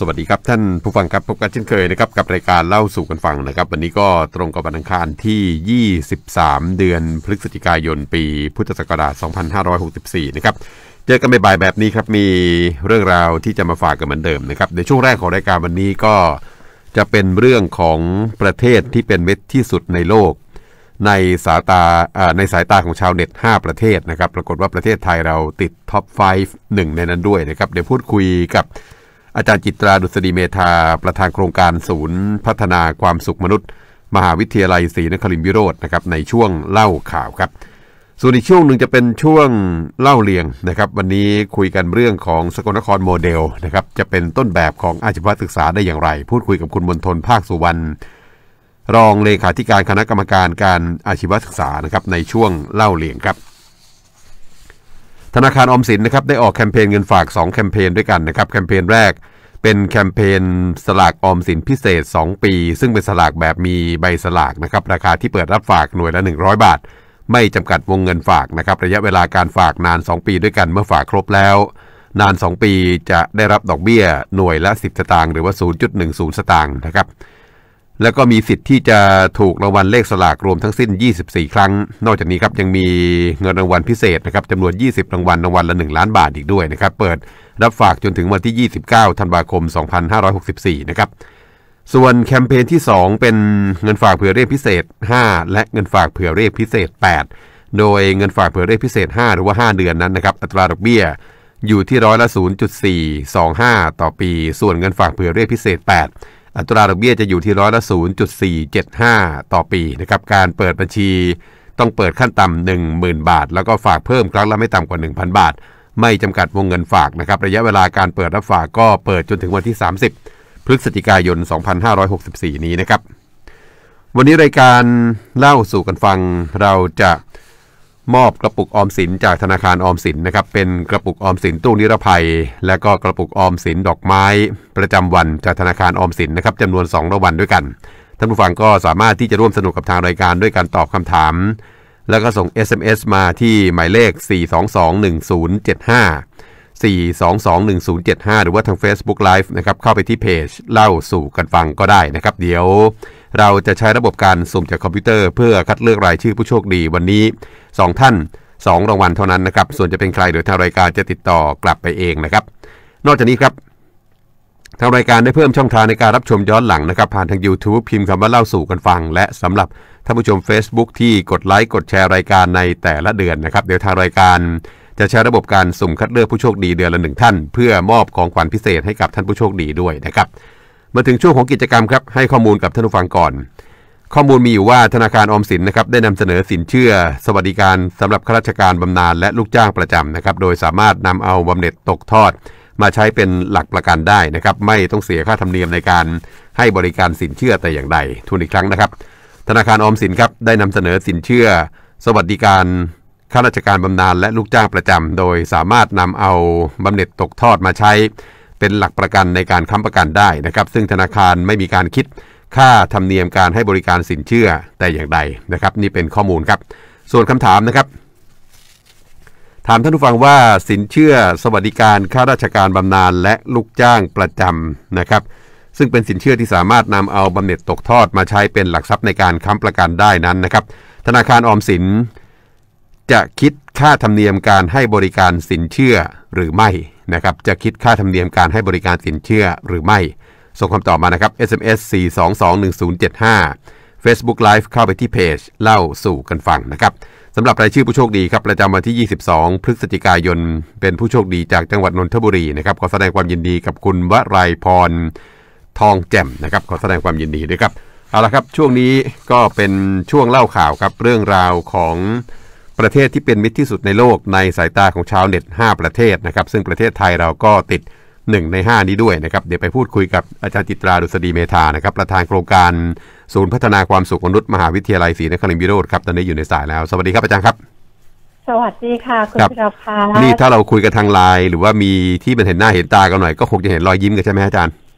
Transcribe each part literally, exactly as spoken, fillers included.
สวัสดีครับท่านผู้ฟังครับพบกันเช่นเคยนะครับกับรายการเล่าสู่กันฟังนะครับวันนี้ก็ตรงกับวันอังคารที่ยี่สิบสามเดือนพฤศจิกายนปีพุทธศักราชสองพันห้าร้อยหกสิบสี่นะครับเจอกันบ่ายๆแบบนี้ครับมีเรื่องราวที่จะมาฝากกันเหมือนเดิมนะครับในช่วงแรกของรายการวันนี้ก็จะเป็นเรื่องของประเทศที่เป็นเม็ดที่สุดในโลกในสายตาในสายตาของชาวเน็ตห้าประเทศนะครับปรากฏว่าประเทศไทยเราติดท็อปไฟว์หนึ่งในนั้นด้วยนะครับเดี๋ยวพูดคุยกับอาจารย์จิตราดุษฎีเมธาประธานโครงการศูนย์พัฒนาความสุขมนุษย์มหาวิทยาลัยศรีนครินทรวิโรจน์นะครับในช่วงเล่าข่าวครับส่วนอีกช่วงหนึ่งจะเป็นช่วงเล่าเรียงนะครับวันนี้คุยกันเรื่องของสกลนครโมเดลนะครับจะเป็นต้นแบบของอาชีวศึกษาได้อย่างไรพูดคุยกับคุณมนทนภาคสุวรรณรองเลขาธิการคณะกรรมการการอาชีวศึกษานะครับในช่วงเล่าเรียงครับธนาคารออมสินนะครับได้ออกแคมเปญเงินฝากสองแคมเปญด้วยกันนะครับแคมเปญแรกเป็นแคมเปญสลากออมสินพิเศษสองปีซึ่งเป็นสลากแบบมีใบสลากนะครับราคาที่เปิดรับฝากหน่วยละหนึ่งร้อยบาทไม่จำกัดวงเงินฝากนะครับระยะเวลาการฝากนานสองปีด้วยกันเมื่อฝากครบแล้วนานสองปีจะได้รับดอกเบี้ยหน่วยละสิบสตางค์หรือว่า ศูนย์จุดหนึ่งศูนย์ สตางค์นะครับแล้วก็มีสิทธิ์ที่จะถูกรางวัลเลขสลากรวมทั้งสิ้นยี่สิบสี่ครั้งนอกจากนี้ครับยังมีเงินรางวัลพิเศษนะครับจำนวนยี่สิบรางวัลรางวัลละหนึ่งล้านบาทอีกด้วยนะครับเปิดรับฝากจนถึงวันที่ยี่สิบเก้าธันวาคมสองพันห้าร้อยหกสิบสี่นะครับส่วนแคมเปญที่สองเป็นเงินฝากเผื่อเรียกพิเศษห้าและเงินฝากเผื่อเรียกพิเศษแปดโดยเงินฝากเผื่อเรียกพิเศษห้าหรือว่าห้าเดือนนั้นนะครับอัตราดอกเบี้ยอยู่ที่ร้อยละ ศูนย์จุดสี่สองห้า ต่อปีส่วนเงินฝากเผื่อเรียกพิเศษแปดอัตราดอกเบี้ยจะอยู่ที่ร้อยละ ศูนย์จุดสี่เจ็ดห้า ต่อปีนะครับการเปิดบัญชีต้องเปิดขั้นต่ำ หนึ่งหมื่น บาทแล้วก็ฝากเพิ่มครั้งละไม่ต่ำกว่า หนึ่งพัน บาทไม่จำกัดวงเงินฝากนะครับระยะเวลาการเปิดรับฝากก็เปิดจนถึงวันที่สามสิบพฤศจิกายนสองพันห้าร้อยหกสิบสี่นี้นะครับวันนี้รายการเล่าสู่กันฟังเราจะมอบกระปุกออมสินจากธนาคารออมสินนะครับเป็นกระปุกออมสินตู้นิรภัยและก็กระปุกออมสินดอกไม้ประจำวันจากธนาคารออมสินนะครับจำนวนสองรางวัลด้วยกันท่านผู้ฟังก็สามารถที่จะร่วมสนุกกับทางรายการด้วยการตอบคำถามแล้วก็ส่ง เอส เอ็ม เอส มาที่หมายเลขสี่ สอง สอง หนึ่ง ศูนย์ เจ็ด ห้า สี่ สอง สอง หนึ่ง ศูนย์ เจ็ด ห้าหรือว่าทาง Facebook Live นะครับเข้าไปที่เพจเล่าสู่กันฟังก็ได้นะครับเดี๋ยวเราจะใช้ระบบการสุ่มจากคอมพิวเตอร์เพื่อคัดเลือกรายชื่อผู้โชคดีวันนี้สองท่านสองรางวัลเท่านั้นนะครับส่วนจะเป็นใครเดี๋ยวทางรายการจะติดต่อกลับไปเองนะครับนอกจากนี้ครับทางรายการได้เพิ่มช่องทางในการรับชมย้อนหลังนะครับผ่านทาง YouTube พิมพ์คำว่าเล่าสู่กันฟังและสำหรับท่านผู้ชม Facebook ที่กดไลค์กดแชร์รายการในแต่ละเดือนนะครับเดี๋ยวทางรายการจะใช้ระบบการสุ่มคัดเลือกผู้โชคดีเดือนละหนึ่งท่านเพื่อมอบของขวัญพิเศษให้กับท่านผู้โชคดีด้วยนะครับมาถึงช่วงของกิจกรรมครับให้ข้อมูลกับท่านผู้ฟังก่อนข้อมูลมีอยู่ว่าธนาคารออมสินนะครับได้นำเสนอสินเชื่อสวัสดิการสำหรับข้าราชการบำนาญและลูกจ้างประจำนะครับโดยสามารถนำเอาบำเหน็จตกทอดมาใช้เป็นหลักประกันได้นะครับไม่ต้องเสียค่าธรรมเนียมในการให้บริการสินเชื่อแต่อย่างใดทวนอีกครั้งนะครับธนาคารออมสินครับได้นำเสนอสินเชื่อสวัสดิการข้าราชการบำนาญและลูกจ้างประจำโดยสามารถนำเอาบำเหน็จตกทอดมาใช้เป็นหลักประกันในการค้ำประกันได้นะครับซึ่งธนาคารไม่มีการคิดค่าธรรมเนียมการให้บริการสินเชื่อแต่อย่างใดนะครับนี่เป็นข้อมูลครับส่วนคำถามนะครับถามท่านผู้ฟังว่าสินเชื่อสวัสดิการข้าราชการบำนาญและลูกจ้างประจำนะครับซึ่งเป็นสินเชื่อที่สามารถนำเอาบำเหน็จตกทอดมาใช้เป็นหลักทรัพย์ในการค้ำประกันได้นั้นนะครับธนาคารออมสินจะคิดค่าธรรมเนียมการให้บริการสินเชื่อหรือไม่นะครับจะคิดค่าธรรมเนียมการให้บริการสินเชื่อหรือไม่ส่งคำตอบมานะครับ เอส เอ็ม เอส สี่ สอง สอง หนึ่ง ศูนย์ เจ็ด ห้า Facebook Live เข้าไปที่เพจเล่าสู่กันฟังนะครับสำหรับรายชื่อผู้โชคดีครับประจำวันที่ยี่สิบสองพฤศจิกายนเป็นผู้โชคดีจากจังหวัดนนทบุรีนะครับขอแสดงความยินดีกับคุณวรัยพรทองแจ่มนะครับขอแสดงความยินดีด้วยครับเอาละครับช่วงนี้ก็เป็นช่วงเล่าข่าวครับเรื่องราวของประเทศที่เป็นมิตรที่สุดในโลกในสายตาของชาวเน็ตห้าประเทศนะครับซึ่งประเทศไทยเราก็ติดหนึ่งในห้านี้ด้วยนะครับเดี๋ยวไปพูดคุยกับอาจารย์จิตราดุษฎีเมธานะครับประธานโครงการศูนย์พัฒนาความสุขมนุษย์มหาวิทยาลัยศรีนครินทรวิโรจน์ครับตอนนี้อยู่ในสายแล้วสวัสดีครับอาจารย์ครับสวัสดีค่ะคุณพิรพัฒน์นี่ถ้าเราคุยกันทางไลน์หรือว่ามีที่มันเห็นหน้าเห็นตากันหน่อยก็คงจะเห็นรอยยิ้มกันใช่ไหมอาจารย์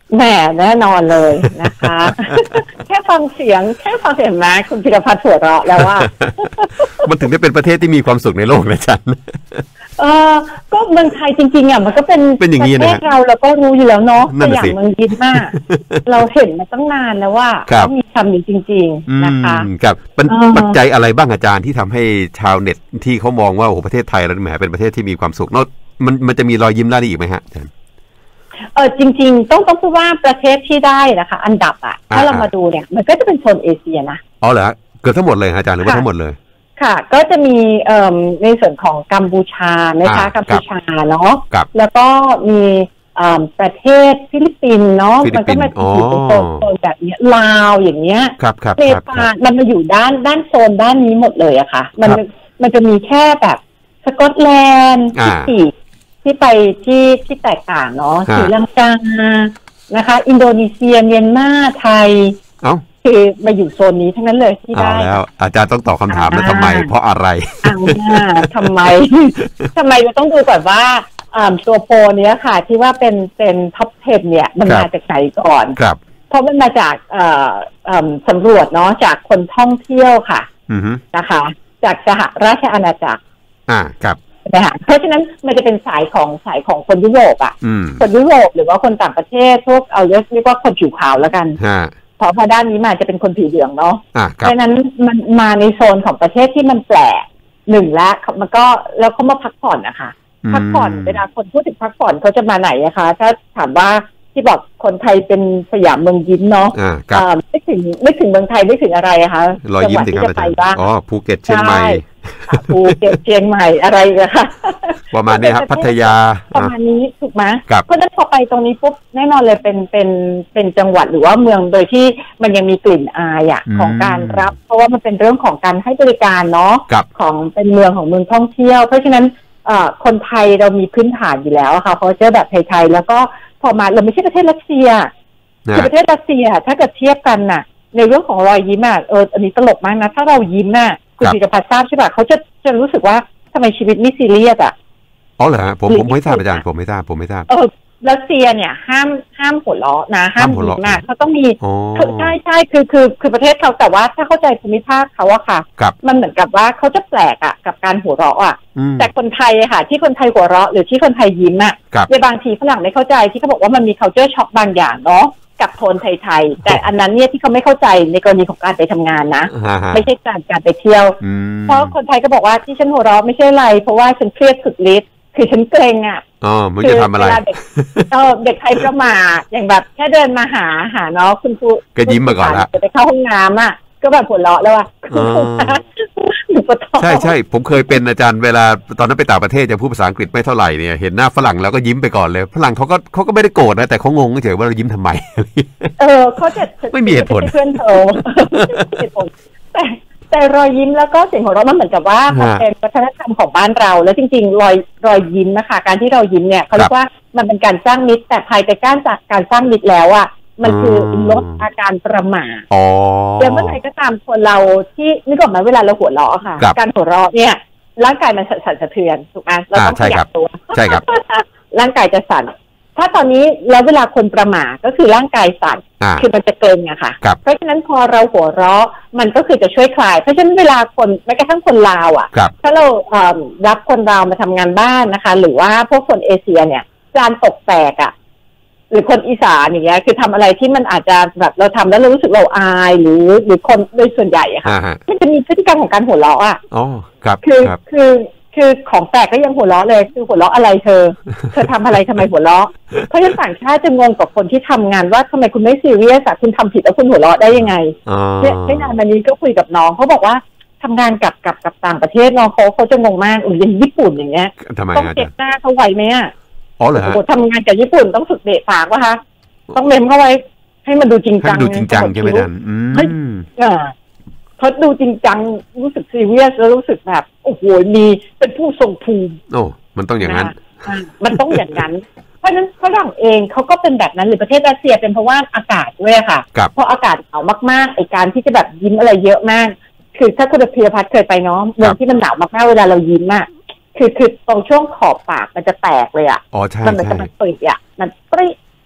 แหมแน่นอนเลยนะคะ แค่ฟังเสียงแค่ฟังเสียงนะคุณพิรพัฒน์หัวเราะแล้วว่ามันถึงได้เป็นประเทศที่มีความสุขในโลกนะจันเออก็เมืองไทยจริงๆอ่ะมันก็เป็นเป็นอย่างนี้นะประเทศเราเราก็รู้อยู่แล้วเนาะนั่นอย่างสิเมืองยินมาก เราเห็นมาตั้งนานแล้วว่าครับเขามีคำนี้จริงอืมๆนะคะครับเป็นเออปัจจัยอะไรบ้างอาจารย์ที่ทำให้ชาวเน็ตที่เขามองว่าโอ้โหประเทศไทยเราแหมเป็นประเทศที่มีความสุขนอกมันมันจะมีรอยยิ้มได้อีกไหมฮะอาจารย์เออจริงๆต้องต้องพูดว่าประเทศที่ได้นะคะอันดับอ่ะถ้าเราอ่ามาดูเนี่ยมันก็จะเป็นโซนเอเชียนะอ๋อเหรอเกือบทั้งหมดเลยฮะอาจารย์หรือว่าค่ะทั้งหมดเลยค่ะก็จะมีเอ่อในส่วนของกัมพูชานะคะอ่ากัมพูชาเนาะครับแล้วก็มีเอ่อประเทศฟิลิปปินส์เนาะฟิลิมัปปิก็นส์มาอ๋ออยู่เป็นโซนโซนแบบเนี้ยลาวอย่างเงี้ยครับครับเนครับปาครัลบมันมาอยู่ด้านด้านโซนด้านนี้หมดเลยอะค่ะ มันครับมันจะมีแค่แบบสกอตแลนด์ที่อ่าปีกที่ไปที่ที่แตกต่างเนาะฮะศรีลังกานะคะ อินโดนีเซียเมียนมาไทยเอ้าคือมาอยู่โซนนี้ทั้งนั้นเลยที่เอาได้แล้วอาจารย์ต้องตอบคำถามแล้วอ่าทำไมเพราะอะไรอ่าทำไม ทำไมเราต้องดูก่อนว่าอ่าตัวโพลเนี้ยค่ะ ที่ว่าเป็นเป็นท็อปสิบเนี่ยมันครับมาจากไหนก่อนครับเพราะมันมาจากเอ่อเอ่อสำรวจเนาะจากคนท่องเที่ยวค่ะอือฮึนะคะ จากสหราชอาณาจักรอ่าครับนะคะเพราะฉะนั้นมันจะเป็นสายของสายของคนยุโรปอ่ะอืมคนยุโรปหรือว่าคนต่างประเทศพวกเอาเรียกว่าคนผิวขาวแล้วกันฮะเพราะพอด้านนี้มาจะเป็นคนผิวเหลืองเนาะอ่าคเพรับราะฉะนั้นมันมาในโซนของประเทศที่มันแปลกหนึ่งแล้วมันก็แล้วเขามาพักผ่อนนะคะพักผ่อนเวลาคนพูดถึงพักผ่อนเขาจะมาไหนอะคะถ้าถามว่าที่บอกคนไทยเป็นสยามเมืองยิ้มเนาะอ่าครับเอ่อไม่ถึงไม่ถึงเมืองไทยไม่ถึงอะไรอะคะรอยยิ้มสิจังคหรับวัดที่จะอาไปจารย์บ้างอ๋อภูเก็ตเชียงใหม่ค่ะภูเก็ตเชียงใหม่อะไรอะคะประมาณนี้ครับพัทยาประมาณนี้ถูกไหมครับเพราะฉะนั้นพอไปตรงนี้ปุ๊บแน่นอนเลยเป็นเป็นเป็นจังหวัดหรือว่าเมืองโดยที่มันยังมีกลิ่นอายอะของการรับ เพราะว่ามันเป็นเรื่องของการให้บริการเนาะครับของเป็นเมืองของเมืองท่องเที่ยว เพราะฉะนั้นเอ่อคนไทยเรามีพื้นฐานอยู่แล้วอะค่ะเขาเจอแบบไทยๆแล้วก็พอมาเราไม่ใช่ประเทศรัสเซียนะคือประเทศรัสเซียถ้าเกิดเทียบกันน่ะ ในเรื่องของรอยยิ้มอ่ะเอออันนี้ตลกมากนะถ้าเรายิ้มน่ะคุณธีรพัฒน์ทราบใช่ป่ะเขาจะจะรู้สึกว่าทำไมชีวิตไม่ซีเรียสอ่ะอ๋อเหรอฮะผมผมไม่ทราบอาจารย์ผมไม่ทราบผมไม่ทราบเออรัสเซียเนี่ยห้ามห้ามหัวเราะนะห้ามห้ามหัวยิ้เราะมนะเขาต้องมีอ๋อคือใช่ใช่คือคือคือประเทศเขาแต่ว่าถ้าเข้าใจภูมิภาคเขาอะค่ะครับมันเหมือนกับว่าเขาจะแปลกอะกับการหัวเราะอะอืมแต่คนไทยอะค่ะ ที่คนไทยหัวเราะหรือที่คนไทยยิ้มอะครับในบางทีฝรั่งไม่เข้าใจที่เขาบอกว่ามันมี culture shock บางอย่างเนาะกับโทนไทยๆแต่อันนั้นเนี่ยที่เขาไม่เข้าใจในกรณีของการไปทำงานนะฮะฮะไม่ใช่การการไปเที่ยวอืมเพราะคนไทยก็บอกว่าที่ฉันหัวเราะไม่ใช่อะไรเพราะว่าฉันเครียดสุดฤทธิ์คือฉันเกรงอ่ะอ๋อไม่จะทำอะไรเวลาเด็กเออเด็กไทยประมาทอย่างแบบแค่เดินมาหาหาเนาะคุณครูก็ยิ้มมาก่อนละจะไปเข้าห้องน้ำอ่ะก็แบบหัวเราะแล้วอ่ะอ๋อหนูปวดท้องใช่ใช่ผมเคยเป็นอาจารย์เวลาตอนนั้นไปต่างประเทศจะพูดภาษาอังกฤษไม่เท่าไหร่เนี่ยเห็นหน้าฝรั่งแล้วก็ยิ้มไปก่อนเลยฝรั่งเขาก็เขาก็ไม่ได้โกรธนะแต่เขางงเฉยๆว่าเรายิ้มทำไมเออเขาจะไม่มีเหตุผลเพื่อนเธอ เหตุผลแต่แต่รอยยิ้มแล้วก็เสียงหัวเราะมันเหมือนกับว่ามันเป็นวัฒนธรรมของบ้านเรา แล้วจริงๆรอยรอยยิ้มนะคะการที่เรายิ้มเนี่ยเขาเรียกว่ามันเป็นการสร้างมิตรแต่ภายใต้การจากการสร้างมิตรแล้วอ่ะมันคือลดอาการประหม่าอ๋อแล้วเมื่อไหร่ก็ตามคนเราที่นึกออกไหมเวลาเราหัวเราะค่ะครับการหัวเราะเนี่ยร่างกายมันสั่นสะเทือนถูกไหมเราต้องอ่าใช่ขยัครับบตัวใช่ครับร่างกายจะสั่นถ้าตอนนี้แล้วเวลาคนประหม่าก็คือร่างกายสั่นอ่าคือมันจะเกร็งอะค่ะครับเพราะฉะนั้นพอเราหัวเราะมันก็คือจะช่วยคลาย เพราะฉะนั้นเวลาคนแม้กระทั่งคนลาวอะครับถ้าเราเอ่อรับคนลาวมาทำงานบ้านนะคะ หรือว่าพวกคนเอเชียเนี่ยจานตกแตกอะหรือคนอีสานอย่างเงี้ยคือทำอะไรที่มันอาจจะแบบเราทำแล้วเรารู้สึกเราอายหรือหรือคนโดยส่วนใหญ่อะค่ะอ่าฮะมันจะมีพฤติกรรมของการหัวเราะอะอ๋อครับคือครับคือคือของแปลกก็ยังหัวเราะเลยคือหัวเราะอะไรเธอ เธอทำอะไรทำไมหัวเราะเพราะฉะนั้นต่างชาติจะงงกับคนที่ทำงานว่าทำไมคุณไม่ซีเรียสอะคุณทำผิดแล้วคุณหัวเราะได้ยังไงอ๋อเนี่ยไม่นานมานี้ก็คุยกับน้องเขาบอกว่าทำงานกับกับกับต่างประเทศน้องเขาเขาจะงงมากอุ้ยอย่างญี่ปุ่นอย่างเงี้ยทำไมต้องอาเก็จารย์บหน้าเขาไว้ไหมอะอ๋อเหรอฮะโอ้ทำงานกับญี่ปุ่นต้องฝึกเบะปากวะคะต้องเมมเข้าไว้ให้มันดูจริงให้จัมังนดูจริงจังใช่ไหมอาจารย์อืเฮ้ยมอ่าเขาดูจริงจังรู้สึกซีเรียสแล้วรู้สึกแบบโอ้โหมีเป็นผู้ทรงภูมิโอ้มันต้องอย่างนั้นอ่ามันต้องอย่างนั้น เพราะฉะนั้นฝรั่งเองเขาก็เป็นแบบนั้นหรือประเทศรัสเซียเป็นเพราะว่าอากาศด้วยค่ะครับเพราะอากาศหนาวมากๆไอการที่จะแบบยิ้มอะไรเยอะมาก คือถ้าคุณพีรพัฒน์เคยไปเนาะเมืองที่มันหนาวมากๆเวลาเรายิ้มอะคือคือตรงช่วงขอบปากมันจะแตกเลยอะอ๋อใช่มันเหมือนใช่กับมันปริอะมันปริป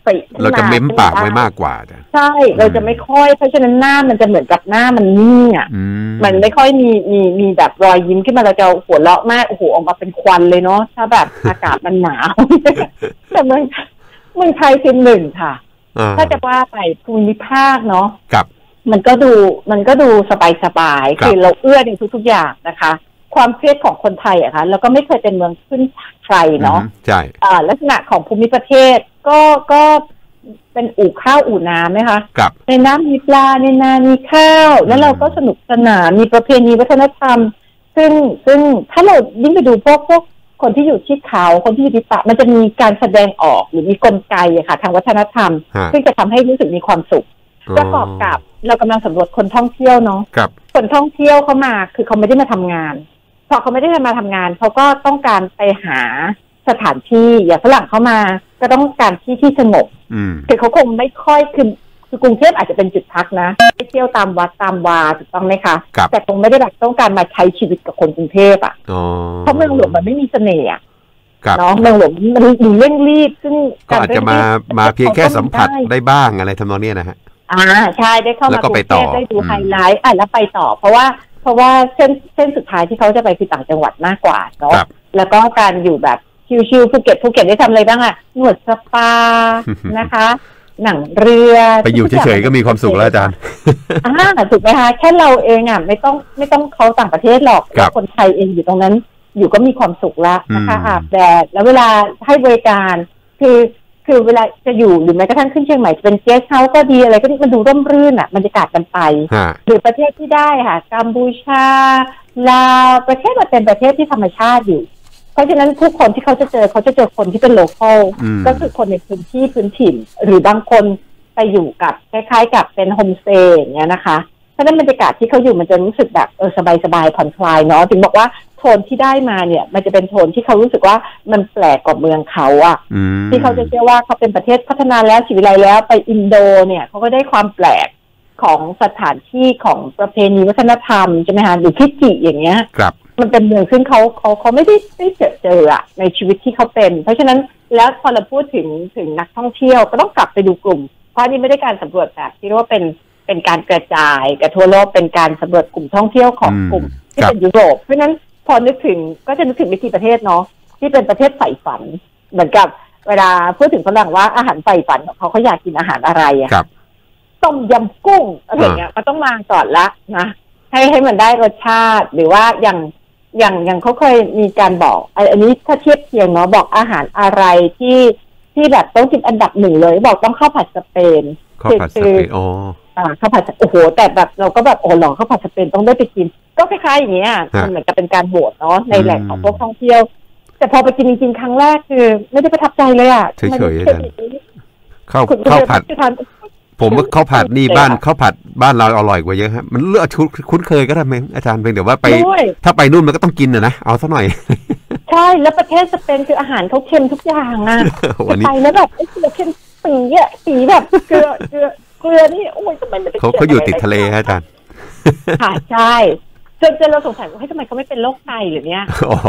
เราจะเม้มปากไว้มากกว่าใช่เราจะไม่ค่อยเพราะฉะนั้นหน้ามันจะเหมือนกับหน้ามันนิ่งอ่ะมันไม่ค่อยมีมีมีแบบรอยยิ้มขึ้นมาเราจะหัวเราะมากโอ้โหออกมาเป็นควันเลยเนาะถ้าแบบอากาศมันหนาวแต่เมืองเมืองไทยคือหนึ่งค่ะถ้าจะว่าไปภูมิภาคเนาะมันก็ดูมันก็ดูสบายสบายคือเราเอื้อในทุกๆอย่างนะคะความเครียดของคนไทยอะค่ะแล้วก็ไม่เคยเป็นเมืองขึ้นใครเนาะใช่อ่าลักษณะของภูมิประเทศก็ก็เป็นอู่ข้าวอู่น้ำไหมคะครับในน้ำมีปลาในนามีข้าวแล้วเราก็สนุกสนานมีประเพณีวัฒนธรรมซึ่งซึ่งถ้าเรายิ่งไปดูพวกพวกคนที่อยู่ที่เขาคนที่อยู่ที่ป่ามันจะมีการแสดงออกหรือมีกลไกอะค่ะทางวัฒนธรรมซึ่งจะทำให้รู้สึกมีความสุขประกอบกับเรากำลังสำรวจคนท่องเที่ยวเนาะคนท่องเที่ยวเขามาคือเขาไม่ได้มาทำงานพอเขาไม่ได้มาทำงานเขาก็ต้องการไปหาสถานที่อย่างฝรั่งเข้ามาก็ต้องการที่ที่สงบคือเขาคงไม่ค่อยคือคือกรุงเทพอาจจะเป็นจุดพักนะไปเที่ยวตามวัดตามวาถูกต้องไหมคะแต่คงไม่ได้แบบต้องการมาใช้ชีวิตกับคนกรุงเทพอ่ะเพราะเมืองหลวงมันไม่มีเสน่ห์เนาะเมืองหลวงมันดูเร่งรีบซึ่งก็อาจจะมามาเพียงแค่สัมผัสได้บ้างอะไรทำนองนี้นะฮะอ่าใช่ได้เข้ามากรุงเทพได้ดูไฮไลท์อ่ะแล้วไปต่อเพราะว่าเพราะว่าเส้นเส้นสุดท้ายที่เขาจะไปคือต่างจังหวัดมากกว่าเนาะแล้วก็การอยู่แบบชิลๆภูเก็ตภูเก็ตได้ทำอะไรบ้างอ่ะนวดสปานะคะหนังเรือไปอยู่เฉยๆก็มีความสุขแล้วอาจารย์อ่าถูกไหมคะแค่เราเองอ่ะไม่ต้องไม่ต้องเขาต่างประเทศหรอกคนไทยเองอยู่ตรงนั้นอยู่ก็มีความสุขแล้วนะคะอาบแดดแล้วเวลาให้บริการคือคือเวลาจะอยู่หรือแม้กระทั่งขึ้นเชียงใหม่จะเป็นเกสต์เฮาส์ก็ดีอะไรก็ดีมันดูร่มรื่นอ่ะบรรยากาศกันไปหรือประเทศที่ได้ค่ะกัมพูชาลาวประเทศมันเป็นประเทศที่ธรรมชาติอยู่เพราะฉะนั้นผู้คนที่เขาจะเจอเขาจะเจอคนที่เป็นโลคอลก็คือคนในพื้นที่พื้นถิ่นหรือบางคนไปอยู่กับคล้ายๆกับเป็นโฮมสเตย์อย่างเงี้ยนะคะเพราะฉะนั้นบรรยากาศที่เขาอยู่มันจะรู้สึกแบบเออสบายๆผ่อนคลายเนาะถึงบอกว่าโทนที่ได้มาเนี่ยมันจะเป็นโทนที่เขารู้สึกว่ามันแปลกกว่าเมืองเขาอะที่เขาจะเชื่อว่าเขาเป็นประเทศพัฒนาแล้วชีวิไลแล้วไปอินโดเนี่ยเขาก็ได้ความแปลกของสถานที่ของประเพณีวัฒนธรรมใช่ไหมคะหรือพิจิอย่างเงี้ยครับมันเป็นเมืองซึ่งเขาเขาเขาไม่ได้ได้เจอเจออะในชีวิตที่เขาเป็นเพราะฉะนั้นแล้วพอเราพูดถึงถึงนักท่องเที่ยวก็ต้องกลับไปดูกลุ่มเพราะนี่ไม่ได้การสำรวจแบบที่เรียกว่าเป็นเป็นการกระจายกับทั่วโลกเป็นการสำรวจกลุ่มท่องเที่ยวของกลุ่มที่เป็นยุโรปเพราะฉะนั้นพอนึกถึงก็จะนึกถึงวิธีประเทศเนาะที่เป็นประเทศใฝ่ฝันเหมือนกับเวลาพูดถึงฝรั่งว่าอาหารใฝ่ฝันของเขาเขาอยากกินอาหารอะไรอะต้มยำกุ้งอะไรเงี้ยมันต้องมาก่อนละนะให้ให้มันได้รสชาติหรือว่าอย่างอย่างอย่างเขาเคยมีการบอกอันนี้ถ้าเทียบเคียงเนาะบอกอาหารอะไรที่ที่แบบต้องกินอันดับหนึ่งเลยบอกต้องข้าวผัดสเปนข้าวผัดสเปนอ๋ออ่าข้าวผัดโอ้โหแต่แบบเราก็แบบโอ้หลองข้าวผัดสเปนต้องได้ไปกินก็คล้ายๆอย่างเงี้ยมันเหมือนกับเป็นการโหวตเนาะในแหล่งของพวกท่องเที่ยวแต่พอไปกินจริงๆครั้งแรกคือไม่ได้ประทับใจเลยอ่ะเฉยๆข้าวข้าวผัดผมว่าข้าวผัดนี่บ้านข้าวผัดบ้านเราอร่อยกว่าเยอะฮะมันเลือกคุ้นเคยก็ได้ไหมอาจารย์เพียงแต่ว่าไปถ้าไปนู่นมันก็ต้องกินนะนะเอาซะหน่อยใช่แล้วประเทศสเปนคืออาหารเขาเค็มทุกอย่างอ่ะไปแล้วแบบไอ้เกลือเค็มสีอ่ะสีแบบเกลือเกลือเกลือนี่โอ้ยทำไมมันเขาเขาอยู่ติดทะเลฮะอาจารย์ค่ะใช่จนจนเราสงสัยว่าเฮ้ยทำไมเขาไม่เป็นโรคไตหรือเนี้ย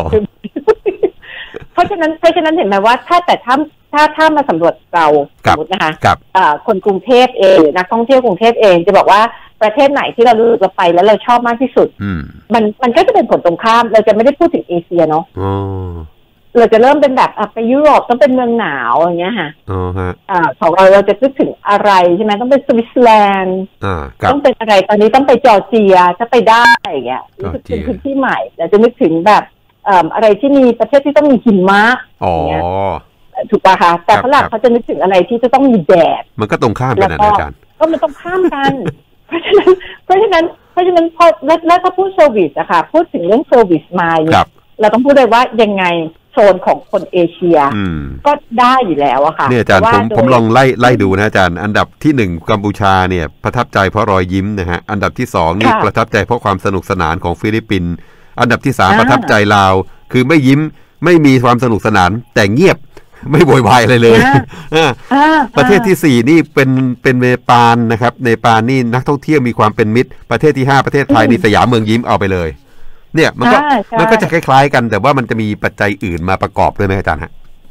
เพราะฉะนั้นเพราะฉะนั้นเห็นไหมว่าถ้าแต่ถ้าถ้าถ้ามาสำรวจเราสมมตินะคะคนกรุงเทพเองนักท่องเที่ยวกรุงเทพเองจะบอกว่าประเทศไหนที่เรารู้สึกไปแล้วเราชอบมากที่สุดมันมันก็จะเป็นผลตรงข้ามเราจะไม่ได้พูดถึงเอเชียเนาะเราจะเริ่มเป็นแบบไปยุโรปต้องเป็นเมืองหนาวอย่างเงี้ยค่ะอ๋อฮะอ่าของเราเราจะนึกถึงอะไรใช่ไหมต้องเป็นสวิตเซอร์แลนด์อ่าต้องเป็นอะไรตอนนี้ต้องไปจอร์เจียถ้าไปได้อย่างเงี้ยรู้สึกเป็นพื้นที่ใหม่เราจะนึกถึงแบบเอ่ออะไรที่มีประเทศที่ต้องมีหิมะอย่างเงี้ยถูกป่ะคะแต่ฝรั่งเขาจะนึกถึงอะไรที่จะต้องมีแดดมันก็ตรงข้ามกันนะอาจารย์ก็มันต้องข้ามกันเพราะฉะนั้นเพราะฉะนั้นเพราะฉะนั้นพอแล้วถ้าพูดเซอร์วิสอะค่ะพูดถึงเรื่องเซอร์วิสมาเนี่ยเราต้องพูดเลยว่ายังไงโซนของคนเอเชียก็ได้อยู่แล้วอะค่ะเนี่ยอาจารย์ผมผมลองไล่ไล่ดูนะอาจารย์อันดับที่หนึ่งกัมพูชาเนี่ยประทับใจเพราะรอยยิ้มนะฮะอันดับที่สองนี่ประทับใจเพราะความสนุกสนานของฟิลิปปินส์อันดับที่สามประทับใจลาวคือไม่ยิ้มไม่มีความสนุกสนานแต่เงียบไม่โวยวายอะไรเลยประเทศที่สี่นี่เป็นเป็นเนปาลนะครับเนปาลนี่นักท่องเที่ยวมีความเป็นมิตรประเทศที่ห้าประเทศไทยนี่สยามเมืองยิ้มเอาไปเลยเนี่ยมันก็มันก็จะคล้ายๆกันแต่ว่ามันจะมีปัจจัยอื่นมาประกอบด้วยไหมอาจารย์ฮะ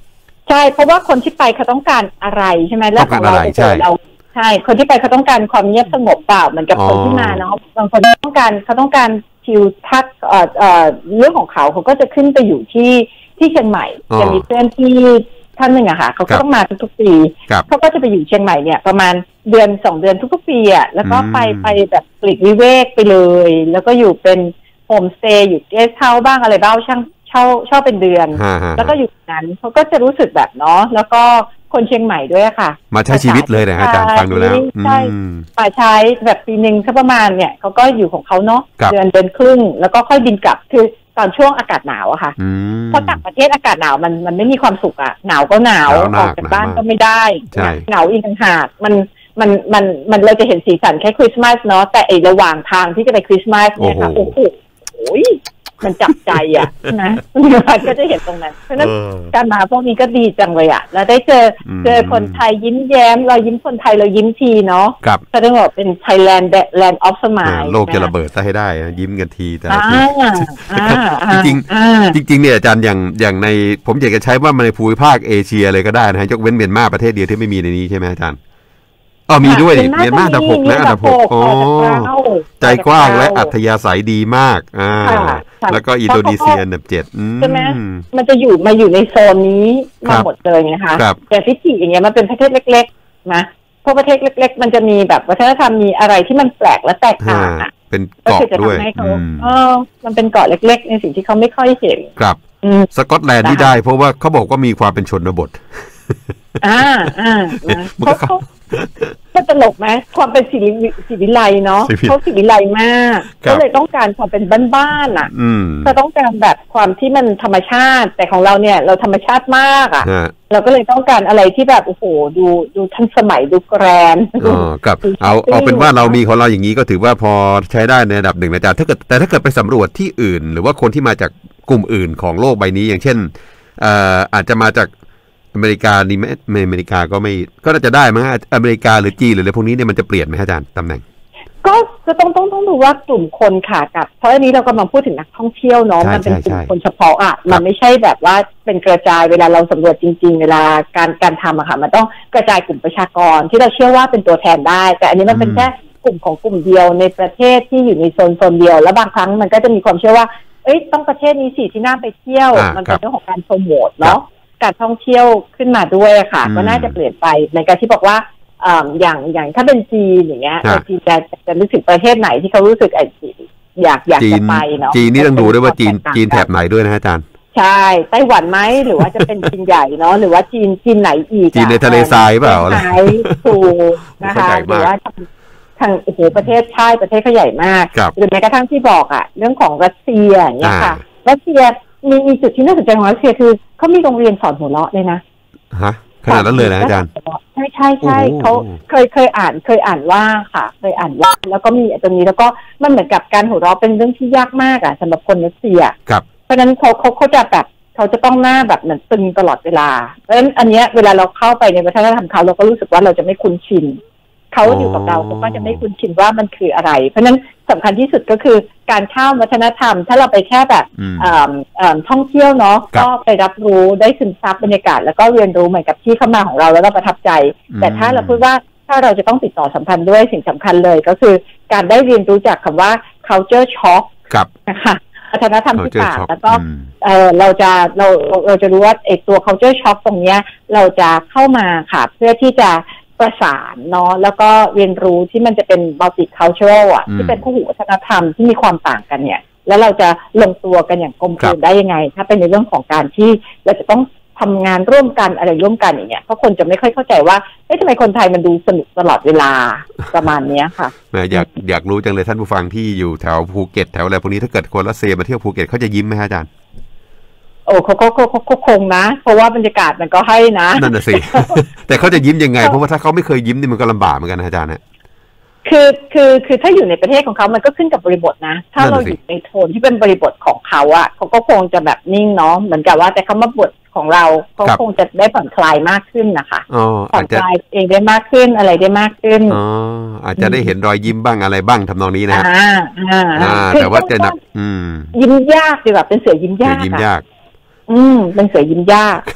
ใช่เพราะว่าคนที่ไปเขาต้องการอะไรใช่ไหมแล้วของเราเราใช่คนที่ไปเขาต้องการความเงียบสงบเปล่าเหมือนกับคนที่มาเนาะบางคนต้องการเขาต้องการทิวทัศน์เอ่อเอ่อเรื่องของเขาเขาก็จะขึ้นไปอยู่ที่ที่เชียงใหม่จะมีเพื่อนที่ท่านหนึ่งอะค่ะเขาก็ต้องมาทุกๆปีเขาก็จะไปอยู่เชียงใหม่เนี่ยประมาณเดือนสองเดือนทุกๆปีอะแล้วก็ไปไปแบบปลีกวิเวกไปเลยแล้วก็อยู่เป็นโฮมสเตย์อยู่เกสต์เฮาส์บ้างอะไรบ้างช่างเช่าเช่าเป็นเดือนแล้วก็อยู่นั้นเขาก็จะรู้สึกแบบเนาะแล้วก็คนเชียงใหม่ด้วยค่ะมาใช้ชีวิตเลยนะอาจารย์ฟังดูแล้วใช่มาใช้แบบปีหนึ่งสักประมาณเนี่ยเขาก็อยู่ของเขาเนาะเดือนเดือนครึ่งแล้วก็ค่อยบินกลับคือตอนช่วงอากาศหนาวอะค่ะเพราะต่างประเทศอากาศหนาวมันมันไม่มีความสุขอะหนาวก็หนาวออกจากบ้านก็ไม่ได้หนาวอีกต่างหากมันมันมันมันเราจะเห็นสีสันแค่คริสต์มาสเนาะแต่ไอระหว่างทางที่จะไปคริสต์มาสเนี่ยค่ะโอ้โหมันจับใจอ่ะนะมันก็จะเห็นตรงนั้นเพราะฉะนั้นการมาพวกนี้ก็ดีจังเลยอ่ะแล้วได้เจอเจอคนไทยยิ้มแย้มเรายิ้มคนไทยเรายิ้มทีเนาะก็ต้องบอกเป็น Thailand Land of Smile โลกจะระเบิดซะให้ได้ยิ้มกันทีแต่ทีจริงจริงจริงเนี่ยอาจารย์อย่างอย่างในผมอยากจะใช้ว่าในภูมิภาคเอเชียเลยก็ได้นะฮะยกเว้นเมียนมาประเทศเดียวที่ไม่มีในนี้ใช่ไหมอาจารย์อ๋อมีด้วยดิเมียนมาอันดับหกนะอันดับหกอ๋อใจกว้างและอัธยาศัยดีมากอ่าแล้วก็อินโดนีเซียอันดับเจ็ดใช่ไหมมันจะอยู่มาอยู่ในโซนนี้มาหมดเลยไงคะแต่ฟิจิอย่างเงี้ยมันเป็นประเทศเล็กๆนะเพราะประเทศเล็กๆมันจะมีแบบวัฒนธรรมมีอะไรที่มันแปลกและแตกต่างอ่ะเป็นเกาะด้วยเออมันเป็นเกาะเล็กๆในสิ่งที่เขาไม่ค่อยเห็นครับสกอตแลนด์ที่ได้เพราะว่าเขาบอกว่ามีความเป็นชนบทอ่าอ่าเขาเขาก็ตลกไหมความเป็นศิริศิริไลเนาะเขาศิริไลมากก็เลยต้องการความเป็นบ้านๆอ่ะเขาต้องการแบบความที่มันธรรมชาติแต่ของเราเนี่ยเราธรรมชาติมากอ่ะเราก็เลยต้องการอะไรที่แบบโอ้โหดูดูทันสมัยดูแกรนด์อ๋อกับเอาเอาเป็นว่าเรามีของเราอย่างนี้ก็ถือว่าพอใช้ได้ในระดับหนึ่งนะจ๊ะถ้าเกิดแต่ถ้าเกิดไปสำรวจที่อื่นหรือว่าคนที่มาจากกลุ่มอื่นของโลกใบนี้อย่างเช่นเอ่ออาจจะมาจากอเมริกานี่ไม่อเมริกาก็ไม่ก็น่าจะได้มั้งอเมริกาหรือจีนหรืออะไรพวกนี้เนี่ยมันจะเปลี่ยนไหมอาจารย์ตำแหน่งก็ก็ต้องต้องต้องดูว่ากลุ่มคนค่ะกับเพราะอันนี้เรากำลังพูดถึงนักท่องเที่ยวเนาะมันเป็นกลุ่มคนเฉพาะอ่ะมันไม่ใช่แบบว่าเป็นกระจายเวลาเราสำรวจจริงๆเวลาการการทำอะค่ะมันต้องกระจายกลุ่มประชากรที่เราเชื่อว่าเป็นตัวแทนได้แต่อันนี้มันเป็นแค่กลุ่มของกลุ่มเดียวในประเทศที่อยู่ในโซนโซนเดียวแล้วบางครั้งมันก็จะมีความเชื่อว่าเอ้ยต้องประเทศนี้สิที่น่าไปเที่ยวมันเป็นเรื่องของการโปรโมทเนาะการท่องเที่ยวขึ้นมาด้วยค่ะก็น่าจะเปลี่ยนไปในการที่บอกว่าอย่างอย่างถ้าเป็นจีนอย่างเงี้ยจีนจะจะรู้สึกประเทศไหนที่เขารู้สึกอยากอยากจะไปเนาะจีนนี่ต้องดูด้วยว่าจีนจีนแถบไหนด้วยนะอาจารย์ใช่ไต้หวันไหมหรือว่าจะเป็นจีนใหญ่เนาะหรือว่าจีนจีนไหนอีกจีนในทะเลทรายเปล่าอะไรถูกนะคะหรือว่าทางโอ้โหประเทศใช่ประเทศเขาใหญ่มากหรือแม้กระทั่งที่บอกอ่ะเรื่องของรัสเซียอย่างเงี้ยค่ะรัสเซียมีมีจุดที่น่าสนใจของรัสเซียคือเขามีโรงเรียนสอนหัวเราะเลยนะฮะขนาดนั้นเลยนะอาจารย์ใช่ใช่ใช่เขาเคยเคยอ่านเคยอ่านว่าค่ะเคยอ่านว่าแล้วก็มีตรงนี้แล้วก็มันเหมือนกับการหัวเราะเป็นเรื่องที่ยากมากอ่ะสำหรับคนรัสเซียครับเพราะฉะนั้นเขาเขาเขาจะแบบเขาจะต้องหน้าแบบเหมือนตึงตลอดเวลาเพราะฉะนั้นอันเนี้ยเวลาเราเข้าไปในวัฒนธรรมเขาเราก็รู้สึกว่าเราจะไม่คุ้นชินเขาอยู่กับเราเขาก็จะไม่คุ้นชินว่ามันคืออะไรเพราะฉะนั้นสำคัญที่สุดก็คือการข้ามวัฒนธรรมถ้าเราไปแค่แบบท่องเที่ยวเนาะก็ไปรับรู้ได้ซึมซับบรรยากาศแล้วก็เรียนรู้เหมือนกับที่เข้ามาของเราแล้วเราประทับใจแต่ถ้าเราพูดว่าถ้าเราจะต้องติดต่อสัมพันธ์ด้วยสิ่งสำคัญเลยก็คือการได้เรียนรู้จากคำว่า culture shock นะคะวัฒนธรรมที่ต่างแล้วก็เออเราจะเราเราจะรู้ว่าไอ้ตัว culture shock ตรงเนี้ยเราจะเข้ามาค่ะเพื่อที่จะประสานเนาะแล้วก็เรียนรู้ที่มันจะเป็น multicultural อ่ะที่เป็นพหุวัฒนธรรมที่มีความต่างกันเนี่ยแล้วเราจะลงตัวกันอย่างกลมกลืนได้ยังไงถ้าเป็นในเรื่องของการที่เราจะต้องทำงานร่วมกันอะไรร่วมกันอย่างเงี้ยเพราะคนจะไม่ค่อยเข้าใจว่าเอ๊ะทำไมคนไทยมันดูสนุกตลอดเวลาประมาณนี้ค่ะแม่อยากอยากรู้จังเลยท่านผู้ฟังที่อยู่แถวภูเก็ตแถวอะไรพวกนี้ถ้าเกิดคนรัสเซียมาเที่ยวภูเก็ตเขาจะยิ้มไหมอาจารย์โอ้เขาก็เขาคงนะเพราะว่าบรรยากาศมันก็ให้นะนั่นน่ะสิแต่เขาจะยิ้มยังไงเพราะว่าถ้าเขาไม่เคยยิ้มนี่มันก็ลำบากเหมือนกันนะอาจารย์เนี่ยคือคือคือถ้าอยู่ในประเทศของเขามันก็ขึ้นกับบริบทนะถ้าเราอยู่ในโทนที่เป็นบริบทของเขาอ่ะเขาก็คงจะแบบนิ่งเนาะเหมือนกับว่าแต่เขามาบทของเราเขาคงจะได้ผ่อนคลายมากขึ้นนะคะผ่อนคลายเองได้มากขึ้นอะไรได้มากขึ้นอ๋ออาจจะได้เห็นรอยยิ้มบ้างอะไรบ้างทำนองนี้นะอ่าอ่าแต่ว่าจะนับยิ้มยากดีกว่าเป็นเสือยิ้มยากยิ้มยากอืมเป็นเสือยิ้มยากครับ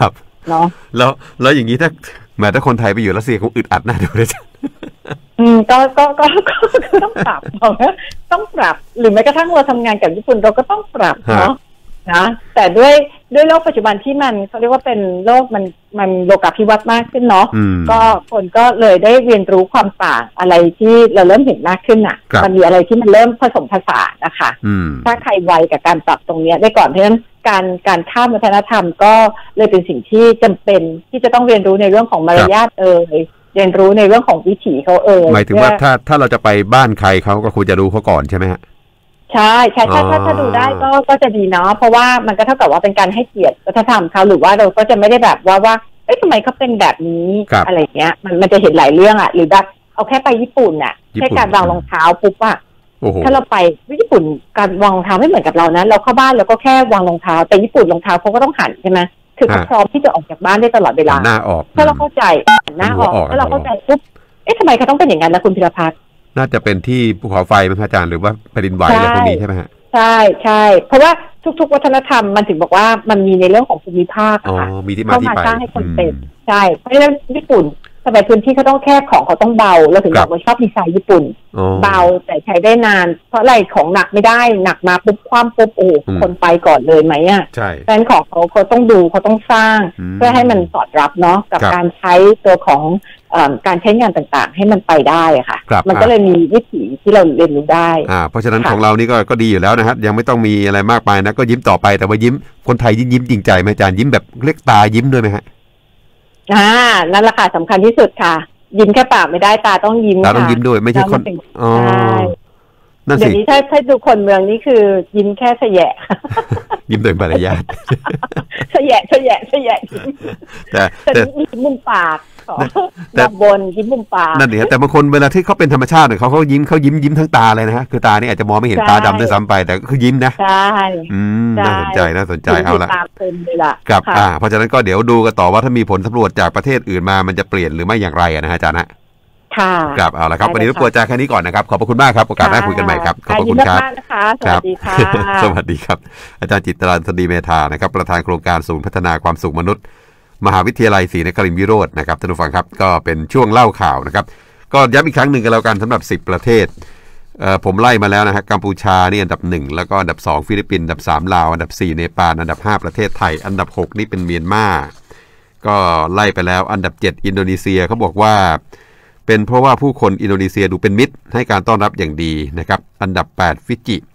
เนาะแล้วแล้วอย่างนี้ถ้าแม้ถ้าคนไทยไปอยู่รัสเซียคงอึดอัดน่าดูเลยจ้ะอืมก็ก็ก็ก็ต้องปรับต้องปรับหรือแม้กระทั่งเราทำงานกับญี่ปุ่นเราก็ต้องปรับเนาะนะแต่ด้วยด้วยโลกปัจจุบันที่มันเขาเรียกว่าเป็นโลกมันมันโลกาภิวัตน์มากขึ้นเนาะก็คนก็เลยได้เรียนรู้ความต่างอะไรที่เราเริ่มเห็นมากขึ้นอ่ะมันมีอะไรที่มันเริ่มผสมผสานนะคะถ้าใครไวกับการปรับตรงนี้ได้ก่อนเพราะฉะนั้นการการข้ามวัฒนธรรมก็เลยเป็นสิ่งที่จำเป็นที่จะต้องเรียนรู้ในเรื่องของมารยาทเอ่ยเรียนรู้ในเรื่องของวิถีเขาเอ่ยหมายถึงว่าถ้าถ้าเราจะไปบ้านใครเขาก็ควรจะรู้เขาก่อนใช่ไหมฮะใช่ใช่ถ้าถ้าถ้าดูได้ก็ก็จะดีเนาะเพราะว่ามันก็เท่ากับว่าเป็นการให้เกียรติวัฒนธรรมเขาหรือว่าเราก็จะไม่ได้แบบว่าว่าเอ๊ะทำไมเขาเป็นแบบนี้อะไรเงี้ยมันมันจะเห็นหลายเรื่องอ่ะหรือแบบเอาแค่ไปญี่ปุ่นน่ะแค่การวางรองเท้าปุ๊บอะถ้าเราไปญี่ปุ่นการวางรองเท้าไม่เหมือนกับเรานะเราเข้าบ้านเราก็แค่วางรองเท้าแต่ญี่ปุ่นรองเท้าเขาก็ต้องหันใช่ไหมคือเขาพร้อมที่จะออกจากบ้านได้ตลอดเวลาหน้าออกถ้าเราเข้าใจหน้าออกถ้าเราเข้าใจปุ๊บเอ๊ะทำไมเขาต้องเป็นอย่างนั้นล่ะคุณพิรพัฒน์น่าจะเป็นที่ภูเขาไฟมั้งอาจารย์หรือว่าแผ่นดินไหวอะไรพวกนี้ใช่ไหมฮะใช่ใช่เพราะว่าทุกๆวัฒนธรรมมันถึงบอกว่ามันมีในเรื่องของภูมิภาคอะค่ะเข้ามาสร้างให้คนเป็นใช่เพราะฉะนั้นญี่ปุ่นสมัยพื้นที่เขาต้องแค่ของเขาต้องเบาเราถึงบอกว่าชอบดีไซน์ญี่ปุ่นเบาแต่ใช้ได้นานเพราะอะไรของหนักไม่ได้หนักมาปุ๊บคว่ำปุ๊บโอ้คนไปก่อนเลยไหมอ่ะใช่ดังนั้นของเขาเขาต้องดูเขาต้องสร้างเพื่อให้มันสอดรับเนาะกับการใช้ตัวของการใช้งานต่างๆให้มันไปได้ค่ะมันก็เลยมีวิถีที่เราเรียนรู้ได้อ่าเพราะฉะนั้นของเรานี่ก็ก็ดีอยู่แล้วนะครับยังไม่ต้องมีอะไรมากมายนะก็ยิ้มต่อไปแต่ว่ายิ้มคนไทยยิ้มยิ้มจริงใจไหมอาจารย์ยิ้มแบบเล็กตายิ้มด้วยไหมฮะอ่านั่นแหละค่ะสำคัญที่สุดค่ะยิ้มแค่ปากไม่ได้ตาต้องยิ้มตาต้องยิ้มด้วยไม่ใช่คนอ๋อเดี๋ยวนี้ถ้าถ้าดูคนเมืองนี่คือยิ้มแค่เสยะยิ้มโดยมารยาทเสยะเสยะเสยะแต่แต่ยิ้มมุมปากแต่บนยิ้มมุมปากนั่นเองแต่บางคนเวลาที่เขาเป็นธรรมชาติเนี่ยเขาเขายิ้มเขายิ้มยิ้มทั้งตาเลยนะฮะคือตานี่อาจจะมองไม่เห็นตาดำด้วยซ้ำไปแต่ก็คือยิ้มนะใช่อืมน่าสนใจน่าสนใจเอาละตาเต็มเลยล่ะครับอ่าเพราะฉะนั้นก็เดี๋ยวดูกันต่อว่าถ้ามีผลสำรวจจากประเทศอื่นมามันจะเปลี่ยนหรือไม่อย่างไรนะฮะอาจารย์นะครับครับเอาละครับวันนี้รบกวนอาจารย์แค่นี้ก่อนนะครับขอบพระคุณมากครับโอกาสหน้าคุยกันใหม่ครับขอบคุณครับสวัสดีค่ะสวัสดีครับอาจารย์จิตราศรีเมธานะครับประธานโครงการศูนย์พัฒนาความสุขมนุษย์มหาวิทยาลัยศรีนครินทรวิโรจน์นะครับท่านผู้ฟังครับก็เป็นช่วงเล่าข่าวนะครับก็ย้ำอีกครั้งหนึ่งกันแล้วกันสำหรับสิบประเทศผมไล่มาแล้วนะฮะกัมพูชานี่อันดับหนึ่งแล้วก็อันดับสองฟิลิปปินส์อันดับสามลาวอันดับสี่เนปาลอันดับห้าประเทศไทยอันดับหกนี่เป็นเมียนมาก็ไล่ไปแล้วอันดับเจ็ดอินโดนีเซียเขาบอกว่าเป็นเพราะว่าผู้คนอินโดนีเซียดูเป็นมิตรให้การต้อนรับอย่างดีนะครับอันดับแปดฟิจิ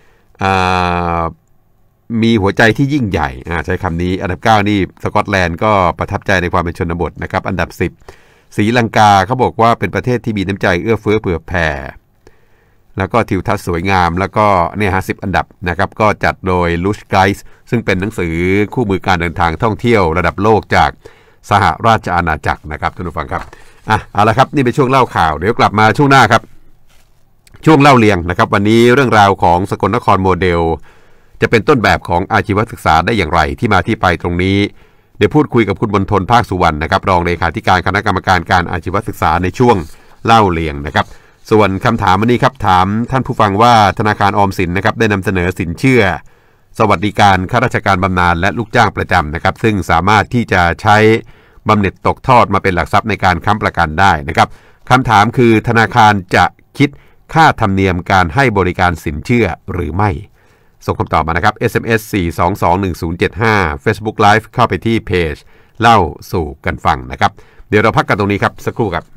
มีหัวใจที่ยิ่งใหญ่ใช้คำนี้อันดับเก้านี่สกอตแลนด์ก็ประทับใจในความเป็นชนบทนะครับอันดับสิบศรีลังกาเขาบอกว่าเป็นประเทศที่มีน้ำใจเอื้อเฟื้อเผื่อแผ่แล้วก็ทิวทัศน์สวยงามแล้วก็เนี่ยฮะสิบอันดับนะครับก็จัดโดยลุชไกส์ซึ่งเป็นหนังสือคู่มือการเดินทางท่องเที่ยวระดับโลกจากสหราชอาณาจักรนะครับท่านผู้ฟังครับอ่ะเอาละครับนี่เป็นช่วงเล่าข่าวเดี๋ยวกลับมาช่วงหน้าครับช่วงเล่าเรียงนะครับวันนี้เรื่องราวของสกลนครโมเดลจะเป็นต้นแบบของอาชีวศึกษาได้อย่างไรที่มาที่ไปตรงนี้เดี๋ยวพูดคุยกับคุณมณฑลภาคสุวรรณนะครับรองเลขาธิการคณะกรรมการการอาชีวศึกษาในช่วงเล่าเรียงนะครับส่วนคำถามวันนี้ครับถามท่านผู้ฟังว่าธนาคารออมสินนะครับได้นำเสนอสินเชื่อสวัสดิการข้าราชการบำนาญและลูกจ้างประจำนะครับซึ่งสามารถที่จะใช้บำเหน็จตกทอดมาเป็นหลักทรัพย์ในการค้ำประกันได้นะครับคำถามคือธนาคารจะคิดค่าธรรมเนียมการให้บริการสินเชื่อหรือไม่ส่งคำตอบมานะครับ เอส เอ็ม เอส สี่ สอง สอง หนึ่ง ศูนย์ เจ็ด ห้า Facebook Live เข้าไปที่เพจเล่าสู่กันฟังนะครับเดี๋ยวเราพักกันตรงนี้ครับสักครู่ครับ